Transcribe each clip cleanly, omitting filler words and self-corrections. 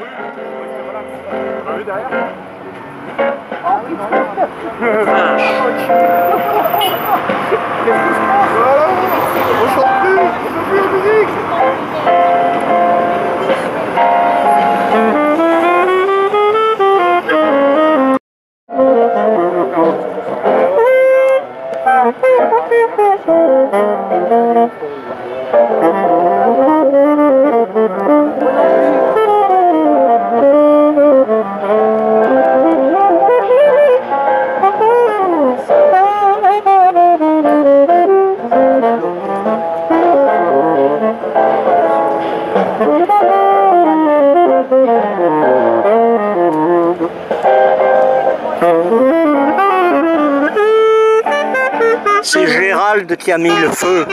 On a vu derrière. Voilà, on chante plus, on fait plus la musique. C'est Gérald qui a mis le feu.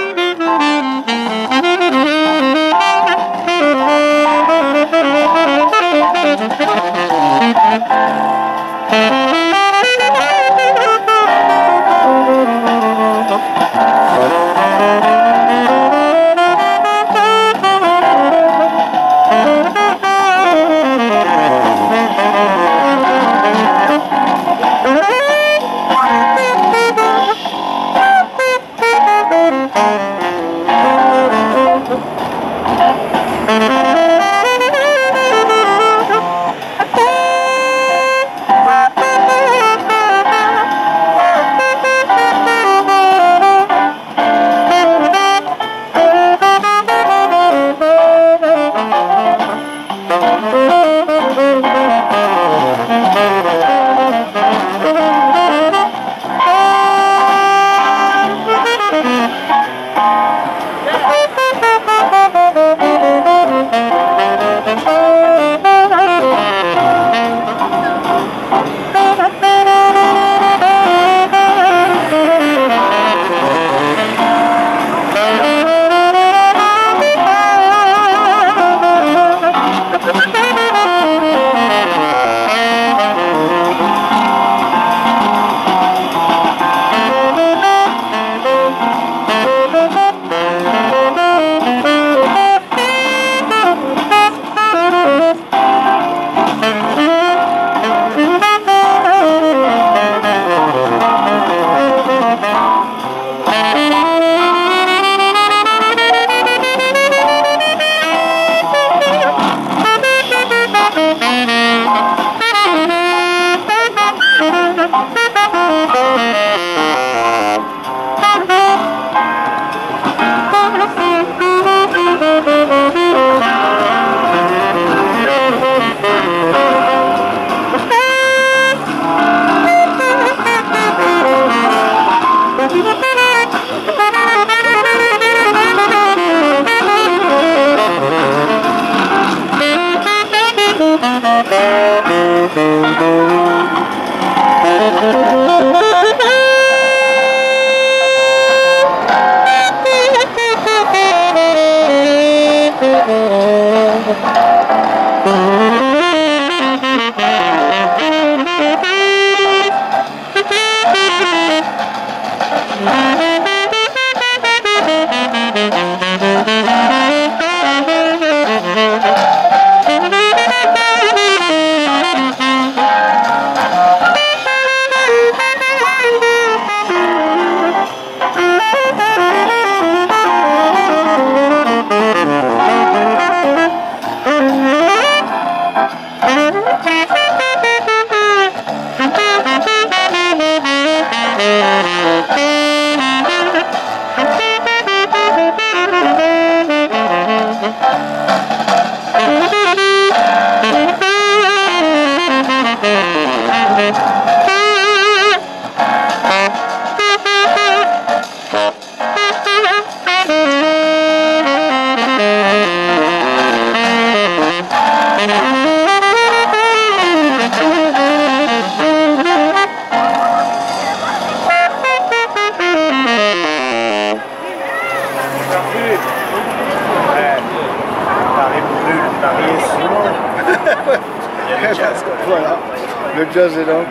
Voilà, le jazz est là.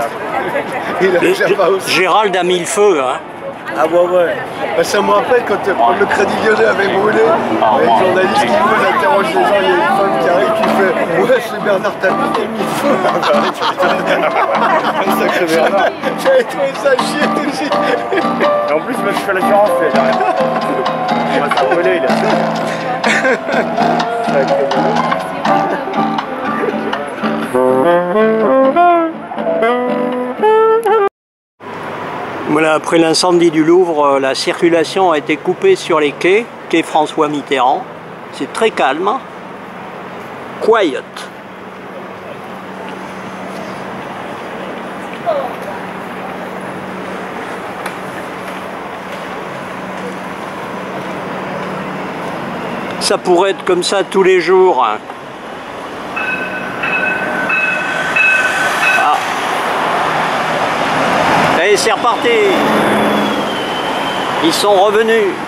Il a déjà pas aussi. Gérald a mis le feu, hein. Ah ouais. Ben, ça me rappelle quand le Crédit Lyonnais avait brûlé, les journalistes qui nous interrogent les gens, il y a une femme qui arrive qui fait Ouais, c'est Bernard Tapie qui a mis le feu. Un sacré Bernard. J'avais trouvé ça chier aussi. Et en plus, même si je fais la différence, il a rien. On va s'envoler, il a. Voilà, après l'incendie du Louvre, la circulation a été coupée sur les quais François Mitterrand. C'est très calme. Quiet. Ça pourrait être comme ça tous les jours. Ah. Allez, c'est reparti. Ils sont revenus.